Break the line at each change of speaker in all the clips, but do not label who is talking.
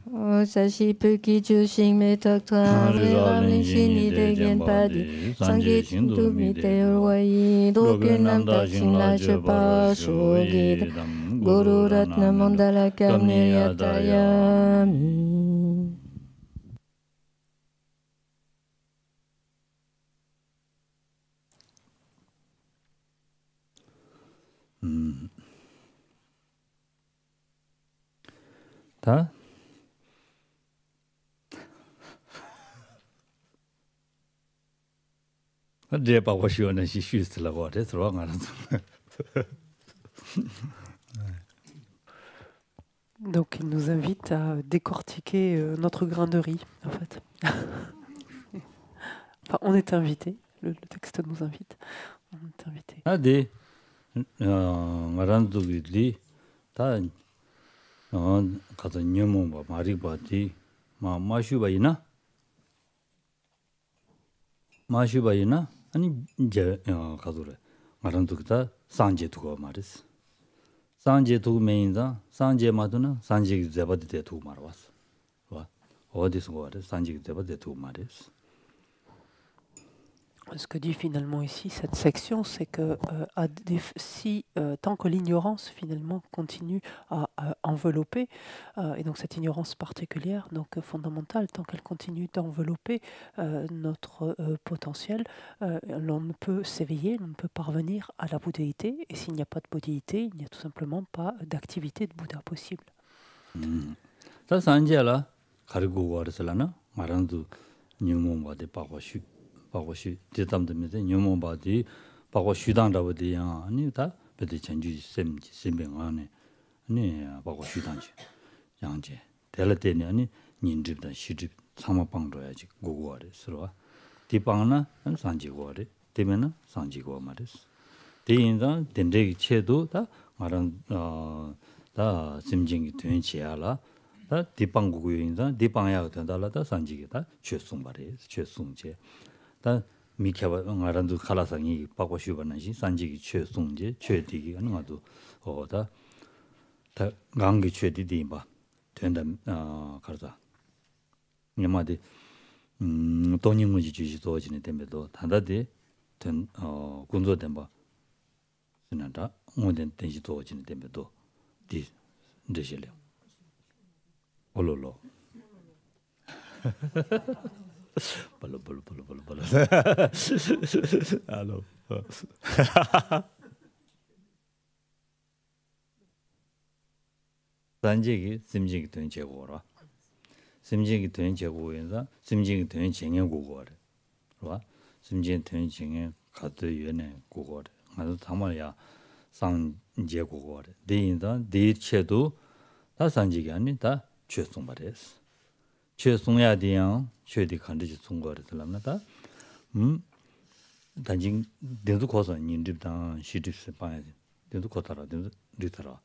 사시프기 주싱메 탁타메 람링신이 대겐 바디 상기 진두미 대열와이 도균남다 싱라주바 쇼기다 구루рат나 몬달라 감니야타야미
다这把我学那些虚死了，我这时候俺
Donc il nous invite à décortiquer notre grain de riz, en fait. Enfin, on est invité, le texte nous invite. On est invité.
Ah, des Maranzugli, ta quand on y a Maribati, Mashubaina Mashubaina, and Kazure, Maranzukta, Sanje to go, Maris. Sanje to Mainza, Sanje Maduna, Sanje Zebade to Marwas. All this water, Sanje Zebade to Maris.
Ce que dit finalement ici cette section, c'est que si tant que l'ignorance finalement continue à envelopper, et donc cette ignorance particulière, donc fondamentale, tant qu'elle continue d'envelopper notre potentiel, l'on ne peut s'éveiller, on ne peut parvenir à la bouddhéité, et s'il n'y a pas de bouddhéité, il n'y a tout simplement pas d'activité de Bouddha possible.
Ça, c'est là, 바고시 대담되면서 녀모바디 바고 슈당다버디야 아니다 베디 전주 셈지 셈병 안에 아니 바고 슈당지 양제 될때니 아니 닌집다 시집 참아방도야지 고고아래 서로 디방나 산지고아래 되면은 산지고 말이스 대인자 된대기 체도 다 말은 다 심징이 된 지야라 다 디방고고인자 디방야 된다라다 산지기다 최송 말이스 최송제 다 미켜봐 알아도 칼라상이 바고 쉬버는지 산지기 최송제 최디기 하는 것도 어다 다 강기 최디디 봐 된다 가르자 냐마디 돈님무지 주시 도지네 때문에도 단다디 된 군도된 봐 지난다 모든 된지 도지네 때문에도 디 되실려 올로로 Bolo. Allô. 산지기 심지기 된 제고라. 심지기 된 제고에서 심지기 된 정행 고고래. 봐. 심지기 된 정행 가도 연애 고고래. 아주 담아야 상제 고고래. 대인다 대체도 다 산지기 아니다. 최송 말했어. 최송야 대양 최디 간지 송거를 들었나다. 단진 대도 거서 인집당 시집스 봐야 돼. 대도 거다라 대도 리터라.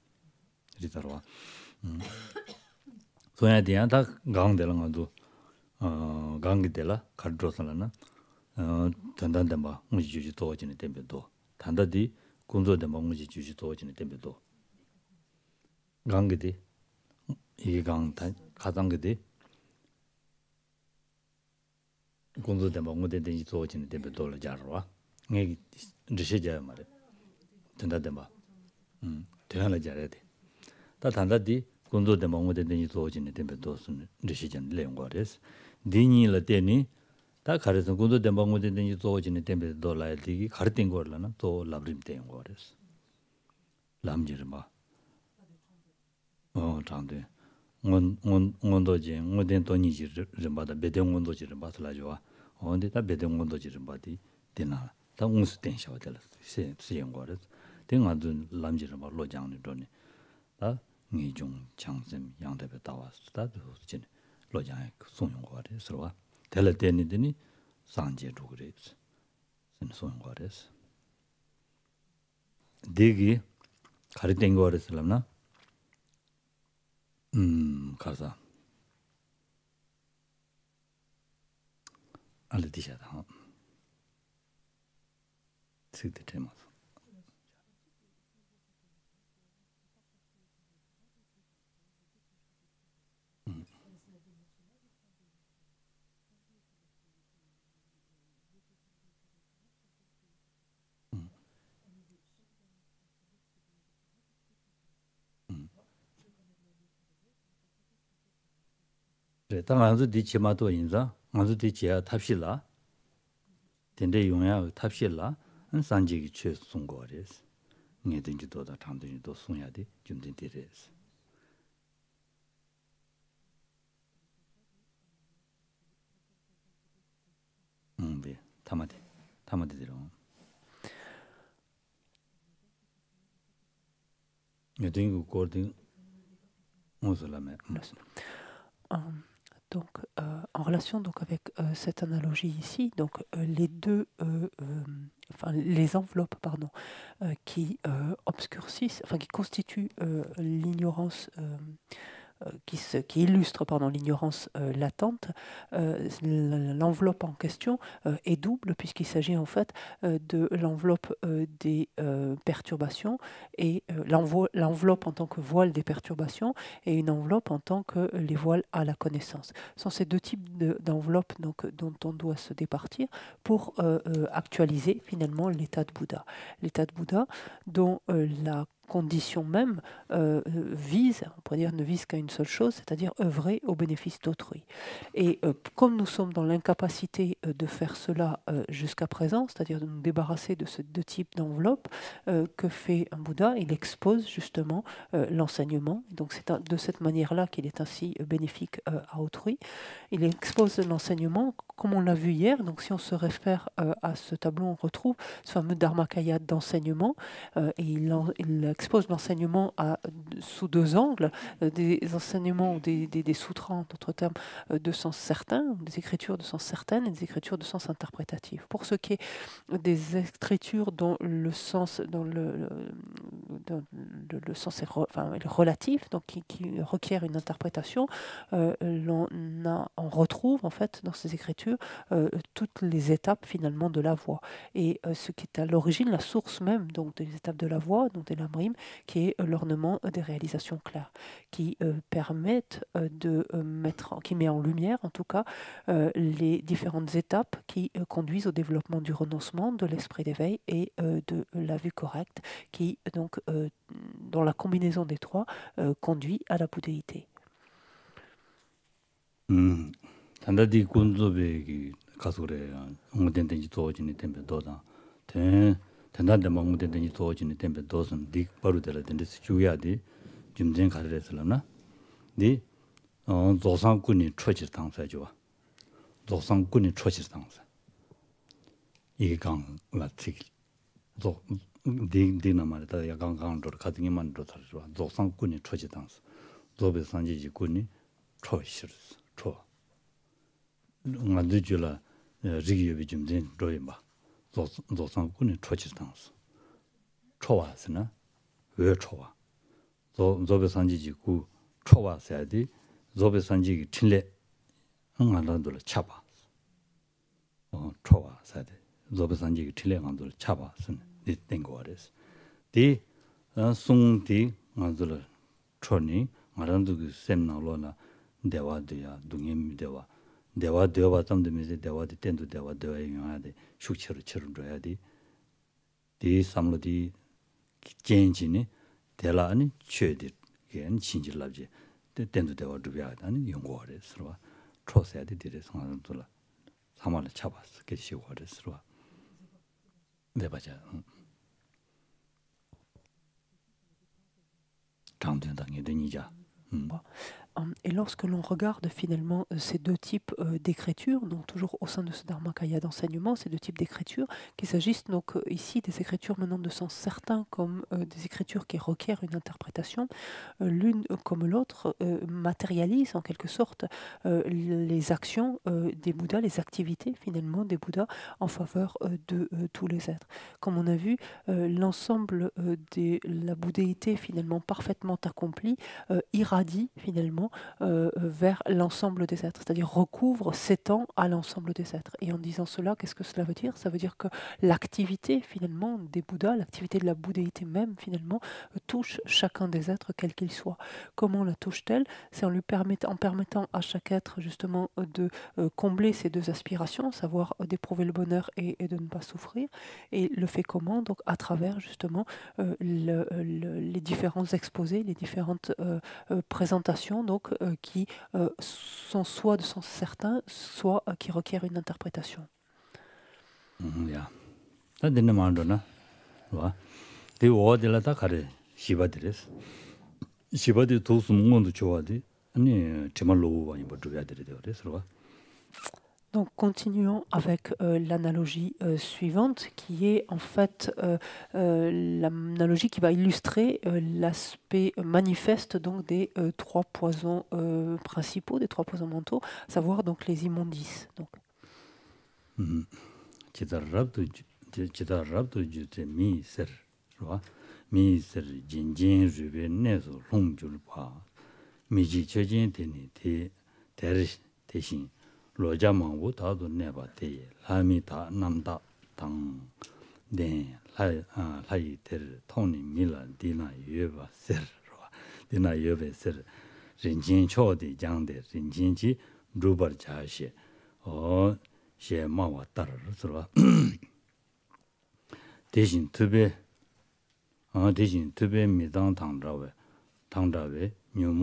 소야 대양 다 강되는 것도 강기들라 가르쳐서는 단단된 뭐 무지 주지 도와지는 때문에도 단다디 군소된 뭐 무지 주지 도와지는 때문에도 강기디 이게 강단 가장기디 군도대 먹고대든지 도와지는 때문에 돌아 자러와 내 드시자 말에 된다대 봐 대하나 잘해야 돼 다 단다디 군도대 먹고대든지 도와지는 때문에 도스는 드시전 내용거래스 디니를 때니 다 가르쳐 군도대 먹고대든지 도와지는 때문에 돌아야 되기 가르친 거라나 또 랍림 때인 거래스 람지를 봐 장대 원도지 원된 돈이지를 받아 배경 원도지를 받으라죠. 언데 다 배경 원도지를 받이 되나. 다 공수 된셔 될 시행 거를. 등아도 람지를 말 로장을 돈이. 다 니중 장점 양대배 나왔다도 진 로장에 송용 거를 서로 될 때니더니 상제로 그랬어. 송용 거랬어. 대기 가르된 거랬을라나. 가자. 알디샤다. 쓰드 테마스. 당한서 디치마도 인자 먼저 디치야 탑실라 된대 용야 탑실라 산지기 최 송거레스 녀든지도다 당든지도 송야디 준든디레스 네 타마디로 녀든고 고르딩 무슬라메
Donc, en relation donc avec cette analogie ici, donc les deux, enfin les enveloppes, pardon, qui obscurcissent, enfin qui constituent l'ignorance, qui illustre pardon l'ignorance latente, l'enveloppe en question est double puisqu'il s'agit en fait de l'enveloppe des perturbations et l'enveloppe en tant que voile des perturbations et une enveloppe en tant que les voiles à la connaissance. Ce sont ces deux types d'enveloppes donc dont on doit se départir pour actualiser finalement l'état de Bouddha. L'état de Bouddha dont la condition même vise, on pourrait dire, ne vise qu'à une seule chose, c'est-à-dire œuvrer au bénéfice d'autrui. Et comme nous sommes dans l'incapacité de faire cela jusqu'à présent, c'est-à-dire de nous débarrasser de ces deux types d'enveloppes, que fait un Bouddha? Il expose justement l'enseignement. Donc c'est de cette manière-là qu'il est ainsi bénéfique à autrui. Il expose l'enseignement, comme on l'a vu hier. Donc si on se réfère à ce tableau, on retrouve ce fameux Dharmakaya d'enseignement, et il expose l'enseignement sous deux angles, des enseignements, des sutras, en d'autres termes, de sens certain, des écritures de sens certaines et des écritures de sens interprétatif. Pour ce qui est des écritures dont le sens, le sens est relatif, donc qui requiert une interprétation, on retrouve en fait dans ces écritures toutes les étapes finalement de la voie. Et ce qui est à l'origine, la source même donc des étapes de la voie, donc des lamrim, qui est l'ornement des réalisations claires, qui permettent qui met en lumière en tout cas les différentes étapes qui conduisent au développement du renoncement, de l'esprit d'éveil et de la vue correcte, qui donc dans la combinaison des trois conduit à la bouddhéité.
단다디 군조베기 가수래 응된된지 도어진이 템베 도다 단다데 망무된된지 도어진이 템베 도선 딕 바루데라 된데스 주야디 좀전 가르레슬라나 니 조상군이 초지 당사죠 조상군이 초지 당사 이게 강라 틱 딩딩나 말다 야강강도 가등이만 도다죠 조상군이 초지 당사 조베 산지지 군이 초시르스 초 응아드줄라 지기여비 좀된 로이마 조상군이 초치스당스 초와스나 왜 초와 조베 산지지 구 초와서야디 조베 산지기 칠레 응아란들 차바 초와서야디 조베 산지기 칠레 안들 차바스 된 거라서 디 송디 안들 초니 마란도 셈나로나 대화도야 동행미대와 대화 되어봐 점점에서 대화도 텐도 대화 되어야 용하데 숙처로 처럼줘야 돼. 이 삼로디 젠진이 대라니 최디 겐 진질랍지. 텐도 대화 줘야 하는 용거래서 초세야 돼. 되서 하는돌아. 사말을 잡았어. 계시고 그래서 네 맞아. 장된당에 되니자.
Et lorsque l'on regarde finalement ces deux types d'écriture, donc toujours au sein de ce Dharmakaya d'enseignement, ces deux types d'écriture, qu'il s'agisse donc ici des écritures menant de sens certains comme des écritures qui requièrent une interprétation, l'une comme l'autre matérialise en quelque sorte les actions des Bouddhas, les activités finalement des Bouddhas en faveur de tous les êtres. Comme on a vu, l'ensemble de la bouddhéité finalement parfaitement accomplie irradie finalement vers l'ensemble des êtres, c'est-à-dire recouvre, s'étend à l'ensemble des êtres. Et en disant cela, qu'est-ce que cela veut dire? Ça veut dire que l'activité finalement des Bouddhas, l'activité de la bouddhéité même finalement, touche chacun des êtres quel qu'il soit. Comment la touche-t-elle? C'est en permettant à chaque être justement de combler ces deux aspirations, savoir d'éprouver le bonheur et de ne pas souffrir. Et le fait comment? Donc à travers justement les différents exposés, les différentes présentations donc, qui sont soit de sens certain, soit qui requièrent une interprétation.
야. 다 되는 말도나. 와. 대 어디라다 가래. 시바드레스. 시바드 도스 뭔도 좋아디. 아니 정말로 많이 뭐 줘야 되는데 그래서.
Donc continuons avec l'analogie suivante qui est en fait l'analogie qui va illustrer l'aspect manifeste donc des trois poisons principaux, des trois poisons mentaux, à savoir donc les immondices. Donc.
지다랍도 주제 미서 미서 진진 주변 내서 홍줄 봐 미지 최진 되니 대신 로자망고 다도 내바대 라미다 남다 당네 라이 될 통니 밀라 디나 예바 서 디나 예베 서 진진 초디 장대 진진지 루버 자시 셰마와 따르서 대신 특별 미당 당자외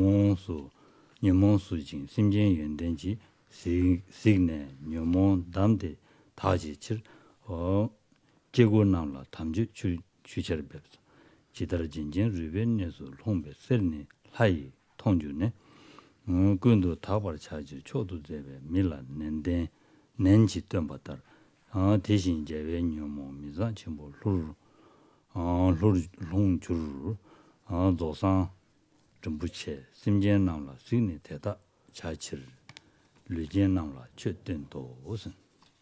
녀몬수진 심진 연된지 시그네 녀몬 담대 다지칠 제고 나올라 담주 주체를 뵙서 지다르 진진 루벤에서 홍베 셀니 하이 통주네 근도 다발 차지 초도 대베 밀라 낸데 낸지 뜸바다 대신 제외 녀모 미자 전부 롱줄 조상 정부체 심전 나올라 수인이 대다 자치를 류전 나올라 최된도 우선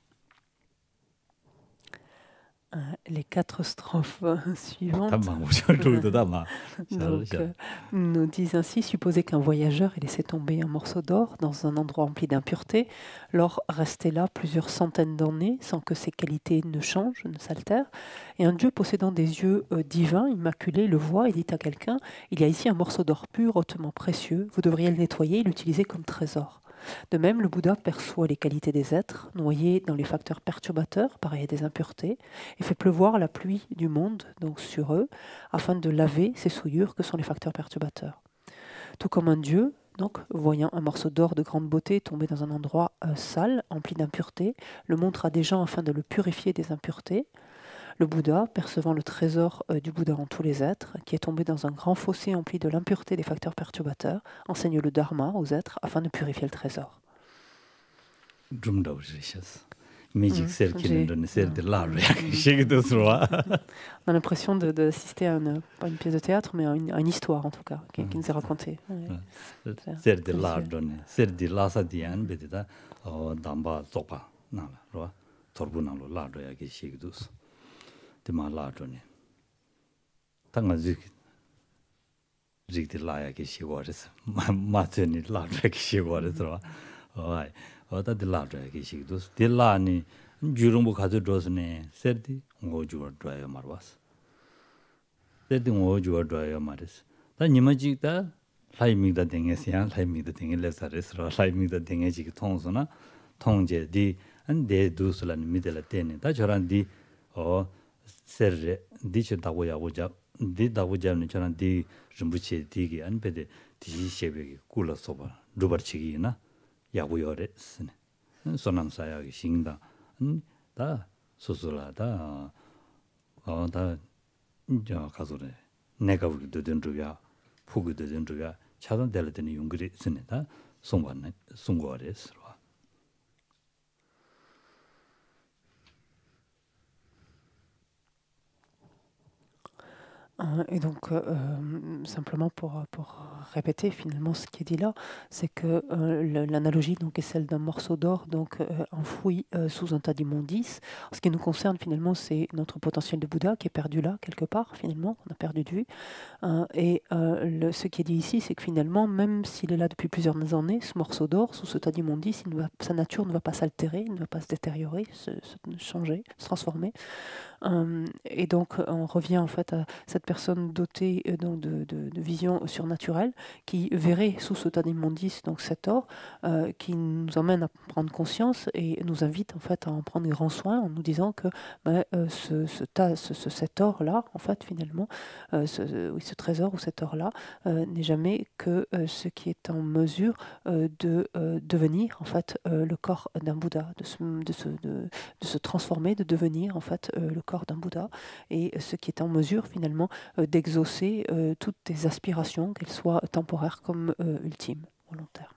Les 4 strophes suivantes nous disent ainsi: supposez qu'un voyageur ait laissé tomber un morceau d'or dans un endroit rempli d'impuretés. L'or restait là plusieurs centaines d'années sans que ses qualités ne changent, ne s'altèrent. Et un Dieu possédant des yeux divins, immaculés, le voit et dit à quelqu'un: il y a ici un morceau d'or pur, hautement précieux. Vous devriez le nettoyer et l'utiliser comme trésor. De même, le Bouddha perçoit les qualités des êtres, noyés dans les facteurs perturbateurs, pareils à des impuretés, et fait pleuvoir la pluie du monde donc sur eux, afin de laver ces souillures que sont les facteurs perturbateurs. Tout comme un dieu, donc, voyant un morceau d'or de grande beauté tomber dans un endroit sale, empli d'impuretés, le montre à des gens afin de le purifier des impuretés. Le Bouddha, percevant le trésor du Bouddha en tous les êtres, qui est tombé dans un grand fossé empli de l'impureté des facteurs perturbateurs, enseigne le Dharma aux êtres afin de purifier le trésor. On a l'impression d'assister à pas une pièce de théâtre, mais à une histoire en tout cas, qui nous est racontée.
말라더니 당아지 리드라야게 시고르스 마트니 라드게 시고르스라 어이 어다디 라드게 시도스 딜라니 주름부 가져줬네 세디 오주어 드라요 말와스 세디 오주어 드라요 말스 다 니마지다 라이미다 댕에시야 라이미다 댕엘레사레스라 라이미다 댕에지 통소나 통제디 안데 두슬란 미델라 테네 다 저란디 세르 디치다고 야고자 디다고자는 저는 디 좀부치 디기 안베데 디시셰베기 꿀어서봐 루버치기나 야고요레 스네 소남사야기 싱다 다 소소라다 다 저 가서래 내가 우리도 된주야 푸기도 된주야 차단 될 때는 용글이 스네다 송관네 송고레스
Et donc, simplement pour répéter finalement ce qui est dit là, c'est que l'analogie donc est celle d'un morceau d'or donc enfoui sous un tas d'immondices. Ce qui nous concerne finalement, c'est notre potentiel de Bouddha qui est perdu là quelque part finalement, qu'on a perdu de vue. Et ce qui est dit ici, c'est que finalement, même s'il est là depuis plusieurs années, ce morceau d'or sous ce tas d'immondices, sa nature ne va pas s'altérer, ne va pas se détériorer, se changer, se transformer. Et donc, on revient en fait à cette personne dotée donc de vision surnaturelle qui verrait sous ce tas d'immondices donc cet or qui nous emmène à prendre conscience et nous invite en fait à en prendre grand soin en nous disant que cet or-là, en fait, finalement, ce trésor ou cet or-là n'est jamais que ce qui est en mesure de devenir, en fait, le corps d'un Bouddha, de se transformer, de devenir, en fait, le corps d'un Bouddha, et ce qui est en mesure, finalement, d'exaucer toutes tes aspirations, qu'elles soient temporaires comme ultimes, au long terme.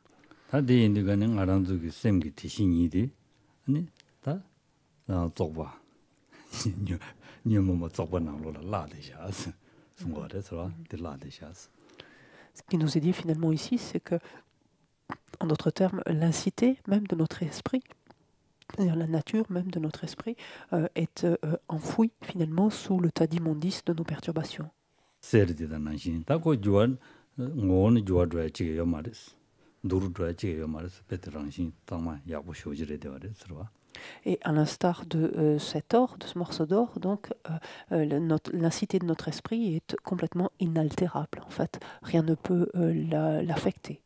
Ce qui nous est dit finalement ici, c'est que, en d'autres termes, l'incité même de notre esprit, c'est-à-dire la nature même de notre esprit, est enfouie finalement sous le tas d'immondices de nos perturbations. Et à l'instar de cet or, de ce morceau d'or, donc l'incité de notre esprit est complètement inaltérable. En fait, rien ne peut l'affecter.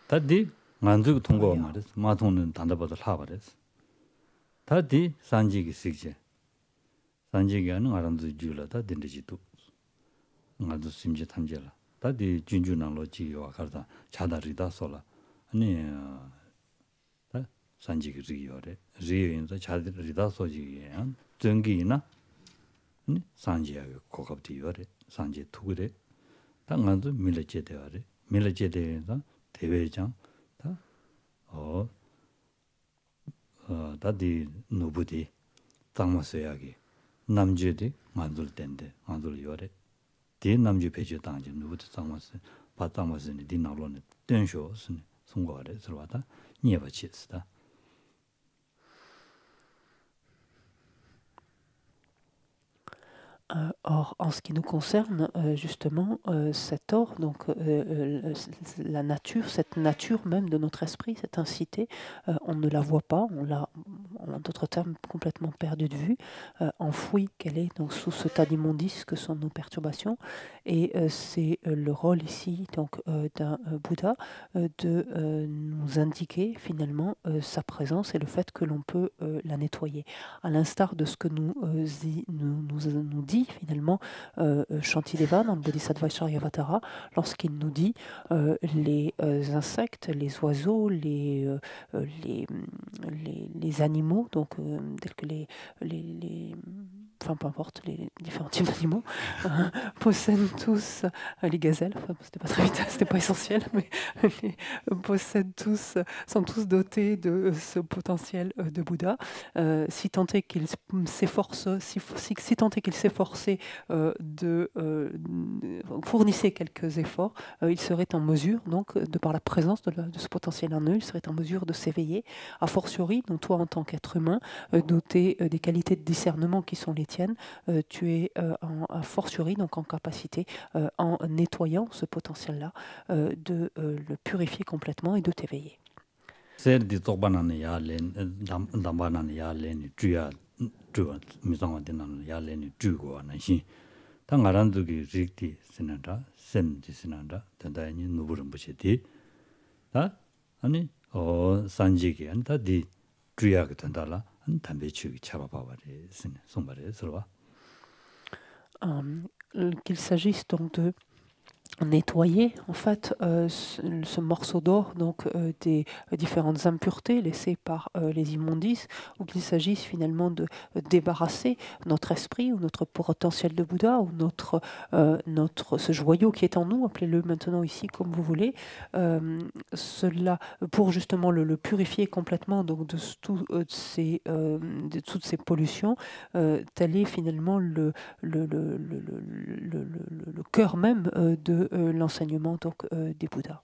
산지기 리요래 리요인자 자들 리다 소지야 정기나 산지야 고급디요래 산지 투그래 당간도 밀레제대요래 밀레제대에서 대회장 다디 누부디 당마서야기 남주디 만들 텐데 만들요래 디 남주 배주 당지 누부디 당마서 바당마서니 디나로네 된쇼스니 송거래 들어왔다 니에바치스다.
Or, en ce qui nous concerne, justement, cet or, donc la nature, cette nature même de notre esprit, cette incité, on ne la voit pas, on l'a, en d'autres termes, complètement perdue de vue, enfouie qu'elle est donc sous ce tas d'immondices que sont nos perturbations. Et c'est le rôle ici donc d'un Bouddha de nous indiquer finalement sa présence et le fait que l'on peut la nettoyer. À l'instar de ce que nous dit finalement Shantideva dans le Bodhisattva Charyavatara lorsqu'il nous dit les insectes, les oiseaux, les animaux, donc tels que enfin peu importe, les différents types d'animaux possèdent tous, les gazelles, enfin, c'était pas très vital, c'était pas essentiel, mais possèdent tous, sont tous dotés de ce potentiel de Bouddha. Si tant est qu'ils s'efforcent, si tant est qu'ils s'efforçaient fournissaient quelques efforts, ils seraient en mesure, donc, de par la présence de ce potentiel en eux, ils seraient en mesure de s'éveiller, a fortiori, donc toi en tant qu'être humain, doté des qualités de discernement qui sont les tiennes, tu es a fortiori, donc en capacité, en nettoyant ce potentiel-là, de le purifier complètement et de t'éveiller. Qu'il s'agisse donc de nettoyer en fait ce morceau d'or, donc des différentes impuretés laissées par les immondices, ou qu'il s'agisse finalement de débarrasser notre esprit ou notre potentiel de Bouddha ou ce joyau qui est en nous, appelez-le maintenant ici comme vous voulez, cela pour justement le purifier complètement donc de toutes ces pollutions, tel est finalement le cœur même de l'enseignement donc des Bouddhas.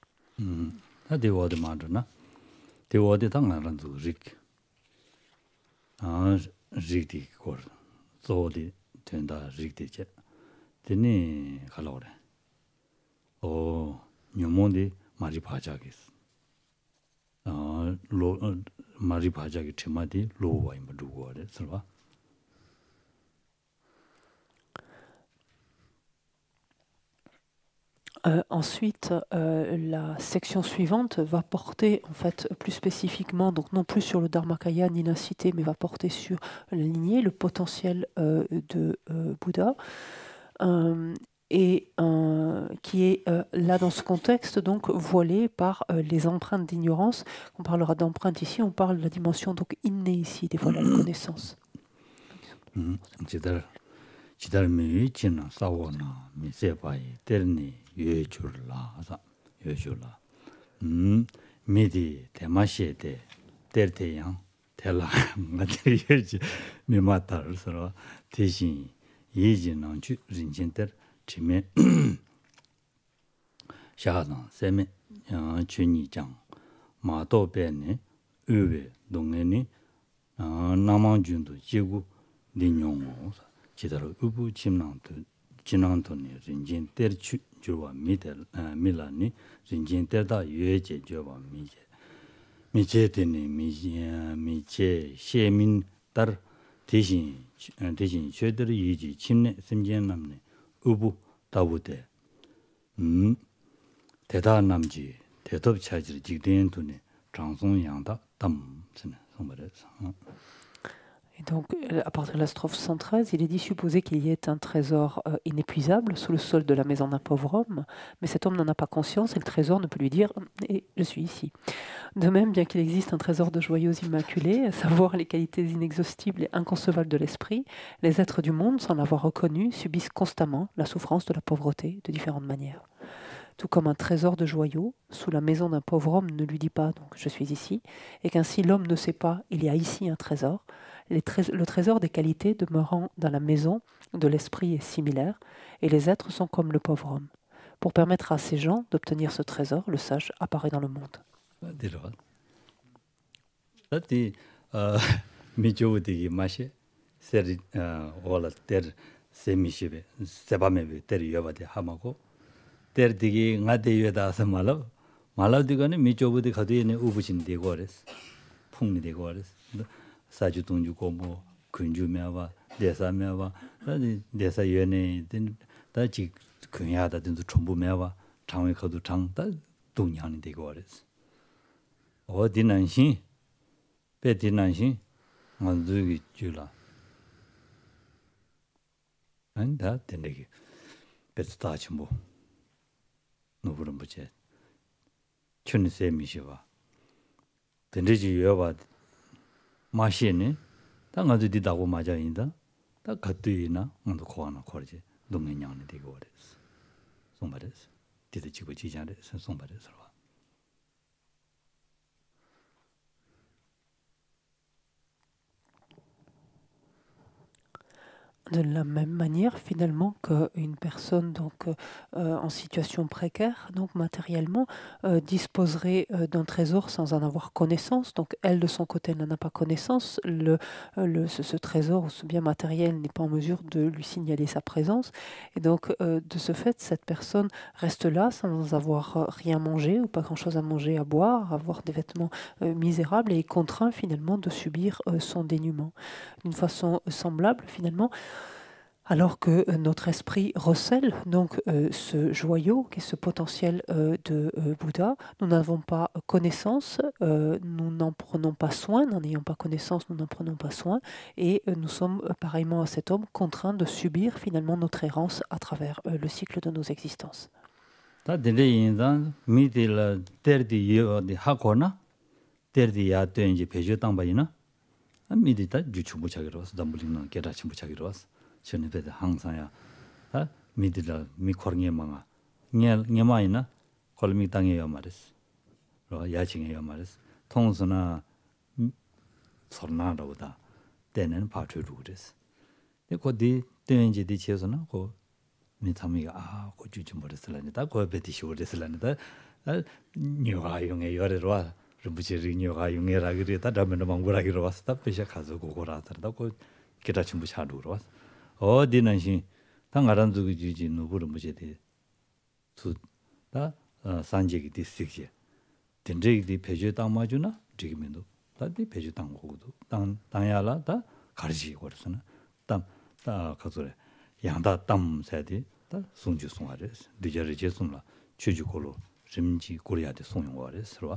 Ensuite, la section suivante va porter, en fait, plus spécifiquement, donc non plus sur le Dharmakaya ni la cité, mais va porter sur la lignée, le potentiel de Bouddha, et qui est là dans ce contexte, donc voilé par les empreintes d'ignorance. On parlera d'empreintes ici, on parle de la dimension donc innée ici, des voilà de connaissance.
Chidar mi china sawana mi sepai terni yechurla asa yechurla midi temashe de terte yang tela ngati yeji mi matar sara 대신 예지 난주 rinjinter chime shadan seme chuni jang ma do bene uwe dongeni namang준도 지구 linnyongo 지다로 우부 진앙도니 rinjin ter 주와 밀라니 rinjin ter다 유에제 주와 미제되니 미제 시민 딸 대신 최대로 유지 침내 심전 남네 우부 다부대 대단 남지 대답 차지를 직된 돈에 장송 양다 담스네 성발에서
Et donc, à partir de la strophe 113, il est dit supposer qu'il y ait un trésor inépuisable sous le sol de la maison d'un pauvre homme, mais cet homme n'en a pas conscience et le trésor ne peut lui dire « Et je suis ici ». De même, bien qu'il existe un trésor de joyaux immaculés, à savoir les qualités inexhaustibles et inconcevables de l'esprit, les êtres du monde, sans l'avoir reconnu, subissent constamment la souffrance de la pauvreté de différentes manières. Tout comme un trésor de joyaux sous la maison d'un pauvre homme ne lui dit pas donc je suis ici, et qu'ainsi l'homme ne sait pas il y a ici un trésor, le trésor des qualités demeurant dans la maison de l'esprit est similaire, et les êtres sont comme le pauvre homme. Pour permettre à ces gens d'obtenir ce trésor, le sage apparaît dans le monde.
때르디기 나데여다서 말라디가는 미조부디 가디네 우부신 되고 그랬어. 풍미 되고 그랬어. 사주 동주고 뭐 근주매와 대사매와 대사 연에 다지 근야다든도 전부매와 장외 거도 장다 동양이 되고 그랬어. 어디난신 배디난신 만두기 줄라. 안다 된다기. 배스다지 뭐 노브름 부제 춘세 미시와 던지지 여바 마시네 당아도 디다고 맞아인다 다 갖두이나 뭔도 고하나 거지 동행량이 되고 그랬어 송바랬어 디도 지고 지자래 송바랬어
De la même manière, finalement, qu'une personne donc, en situation précaire, donc matériellement, disposerait d'un trésor sans en avoir connaissance. Donc, elle, de son côté, n'en a pas connaissance. Ce trésor, ce bien matériel, n'est pas en mesure de lui signaler sa présence. Et donc, de ce fait, cette personne reste là sans avoir rien mangé ou pas grand-chose à manger, à boire, avoir des vêtements misérables et est contraint finalement de subir son dénuement. D'une façon semblable, finalement, alors que notre esprit recèle donc ce joyau, qui est ce potentiel de Bouddha, nous n'avons pas connaissance, nous n'en prenons pas soin, n'en ayant pas connaissance, nous n'en prenons pas soin, et nous sommes, pareillement à cet homme, contraints de subir finalement notre errance à travers le cycle de nos existences.
전에베다 항상야 아 미들라 미코르게 망아 녜마이나 콜미 땅에요 말이스 로 야징에요 말이스 통수나 설나로다 때는 파트로 그랬어 근데 거기 때인지 뒤쳐서나 고 미타미가 아 고주지 버렸을라니다 고베디시 버렸을라니다 녀가 용에 열어와 루부지리 녀가 용에라 그랬다 다음에는 망고라기로 왔다 빼셔 가서 고고라더라 고 기다침부 차루로 왔어 어디는시 당가란두기 주지 누구를 무제대 두다 산지기 디스틱지 된제기 배제 땅마주나 지금도 다디 배제 땅고도 땅야라 다 가르지 거르서는 땅다 가서래 양다 땅 세디 다 송주 송아레스 디저리 제송라 최주고로 림지 고려야데 송용과래 서로.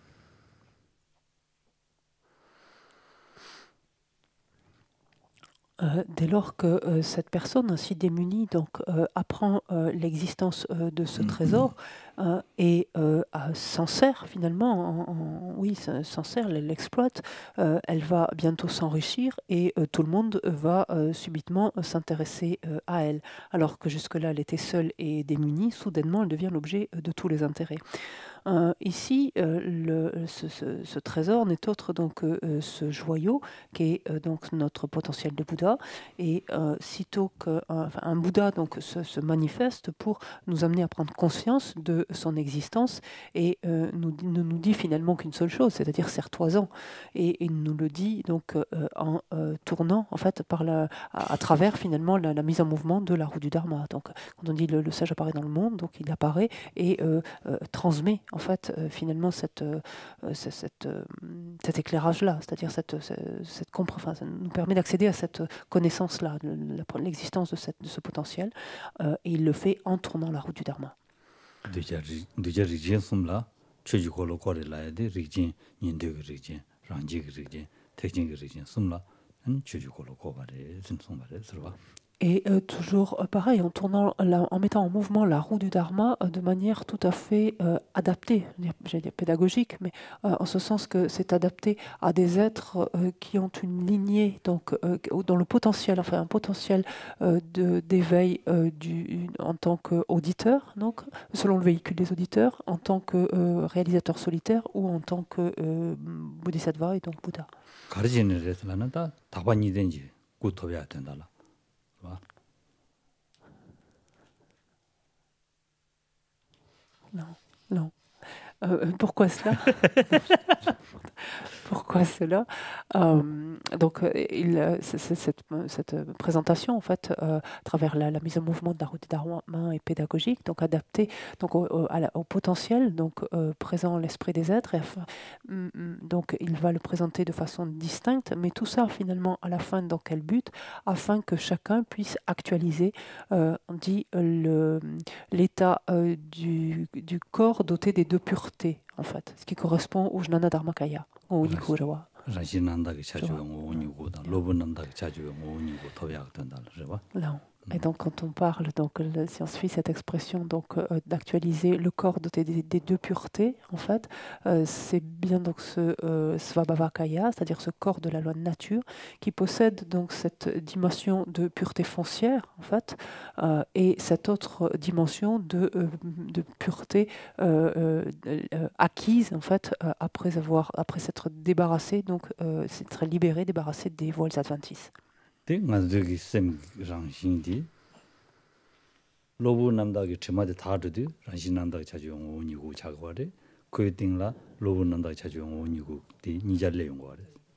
Dès lors que cette personne ainsi démunie donc apprend l'existence de ce trésor et s'en sert finalement, oui, s'en sert, elle l'exploite, elle va bientôt s'enrichir et tout le monde va subitement s'intéresser à elle. Alors que jusque-là, elle était seule et démunie, soudainement, elle devient l'objet de tous les intérêts. Ici, ce trésor n'est autre donc ce joyau qui est donc notre potentiel de Bouddha. Et sitôt qu'un Bouddha donc se manifeste pour nous amener à prendre conscience de son existence et ne nous dit finalement qu'une seule chose, c'est-à-dire serre-toi-en. Et il nous le dit donc en tournant en fait à travers finalement la mise en mouvement de la roue du Dharma. Donc quand on dit le sage apparaît dans le monde, donc il apparaît et transmet en fait finalement cet éclairage-là, c'est-à-dire ça nous permet d'accéder à cette connaissance-là, l'existence de ce potentiel, et il le fait en tournant la roue du Dharma. Et toujours pareil, en mettant en mouvement la roue du Dharma de manière tout à fait adaptée, j'allais dire pédagogique, mais en ce sens que c'est adapté à des êtres qui ont une lignée, donc dans le potentiel, enfin un potentiel d'éveil en tant qu'auditeur, donc selon le véhicule des auditeurs, en tant que réalisateur solitaire ou en tant que Bodhisattva et donc Bouddha. Non, non. Pourquoi cela? Pourquoi cela? Donc, cette présentation, en fait, à travers la mise en mouvement de la roue du Dharma est pédagogique, donc adaptée donc, au potentiel donc, présent l'esprit des êtres. Et donc, il va le présenter de façon distincte, mais tout ça, finalement, à la fin, dans quel but? Afin que chacun puisse actualiser, on dit, l'état du corps doté des deux puretés, en fait, ce qui correspond au Jnana Dharmakaya, au Nikurawa. Non. Et donc, quand on parle, donc, si on suit cette expression, donc d'actualiser le corps doté des deux puretés, en fait, c'est bien donc ce Svabhavakaya, c'est-à-dire ce corps de la loi de nature, qui possède donc cette dimension de pureté foncière, en fait, et cette autre dimension de pureté acquise, en fait, après s'être débarrassé, donc s'être libéré, débarrassé des voiles adventices.
로부 남다기 제마데 다르디 란신 남다기 자주용 오니고 자고래 그팅라 로부 남다기 자주용 오니고 디 니잘레 용거래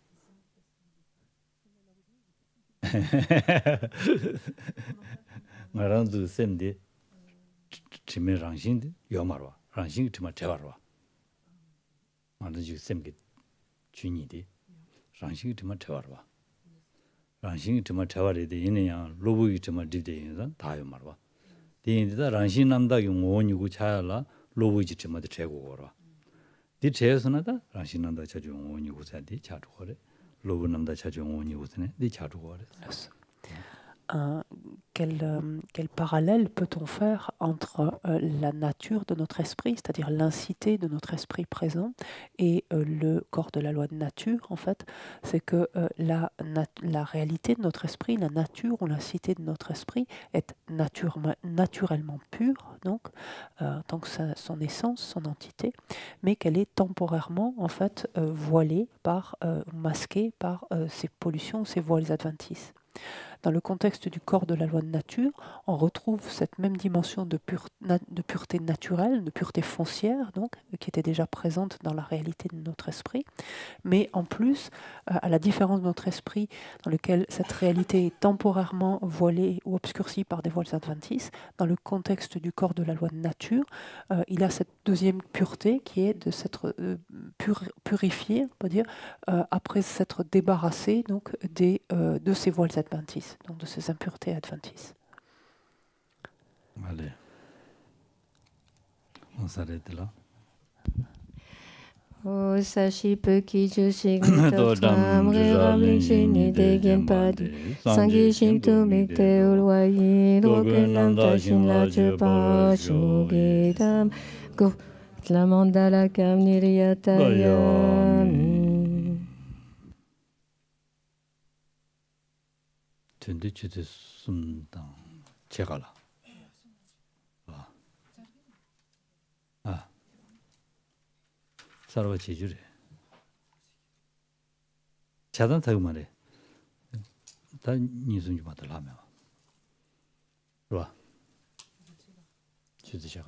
말한도 셈디 지메 란신디 요마로 란신 지마 제바로 말한도 셈게 주니디 란신 지마 제바로 란신 지마 제바레데 이네야 로부기 지마 디데인자 다요 말와 디인다 란신 남다기 오니고 차야라 로부지 지마데 제고거라 디 제스나다 란신 남다 자주 오니고 자디 자주거래 로부 남다 자주 오니고 스네 디 자주거래
Quel parallèle peut-on faire entre la nature de notre esprit, c'est-à-dire l'incité de notre esprit présent, et le corps de la loi de nature, en fait, c'est que la réalité de notre esprit, la nature ou l'incité de notre esprit est naturellement pure, donc, tant que son essence, son entité, mais qu'elle est temporairement, en fait, voilée par, masquée par ces pollutions, ces voiles adventices. Dans le contexte du corps de la loi de nature, on retrouve cette même dimension de pureté naturelle, de pureté foncière, donc, qui était déjà présente dans la réalité de notre esprit. Mais en plus, à la différence de notre esprit, dans lequel cette réalité est temporairement voilée ou obscurcie par des voiles adventices, dans le contexte du corps de la loi de nature, il a cette deuxième pureté qui est de s'être purifié, on peut dire, après s'être débarrassé donc, de ces voiles adventices. Donc de ces impuretés adventices.
Allez. On s'arrête là.
O sashi peki jusik tam reram chini de genpadi sangi shinto mikte ulwayi rokenam tashin la chepa shogedam go tlamandala kam niriyatayami.
Tunde chute sumdang chegala. sarva chejure. Chadan tagu mare. Ta nisunju mata lame wa. Rwa. Chute chega.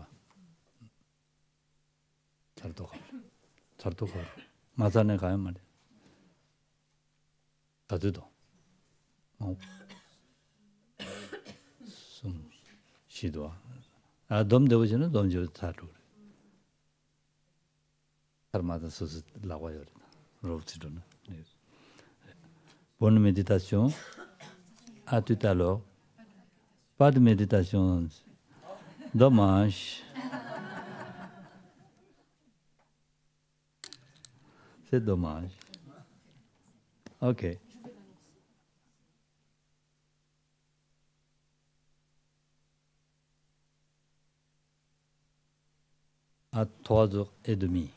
Charto ka. Mazane kaya mare. Tadudo. Sum. Shidwa. Dom devo jena dom devo taru. Bonne méditation. À tout à l'heure. Pas de méditation. Dommage. C'est dommage. OK. À 3h30.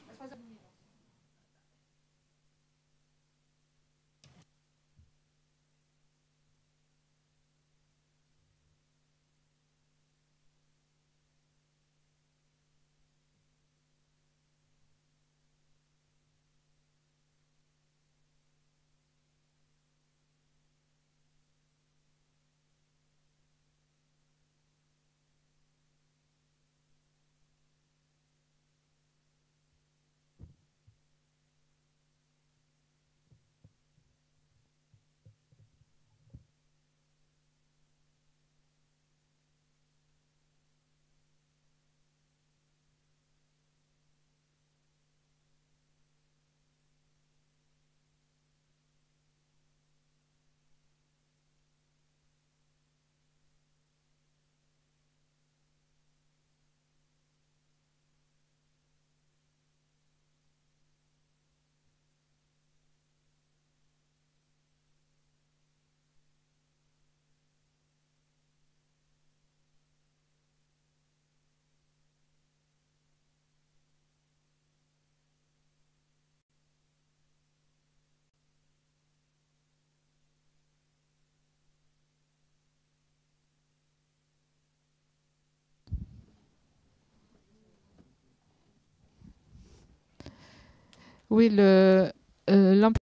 Oui,